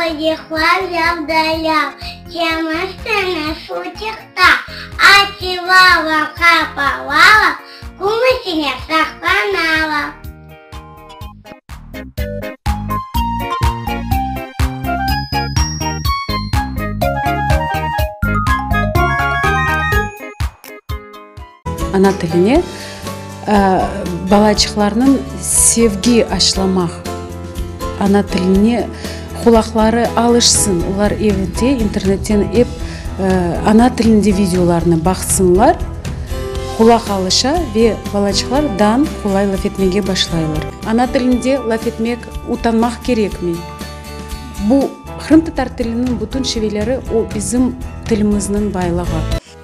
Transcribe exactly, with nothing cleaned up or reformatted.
Отдыхал я вдалях, темно на шутихта, а тивала хапавала, кумысиня сохранала. Ана тіліне балачықларының sevgi ашламақ. Ана тіліне құлақлары алышсын. Олар евінде, интернеттен еп ана тілінде видеоларыны бақсынлар. Құлақ алыша ве балачықлар дан құлай лаф етмеге башлайлар. Ана тілінде лаф етмек утанмақ керек ме? Бұл Қырым татар тілінің бүтін шевелері о bizim тіліміздің байлығы.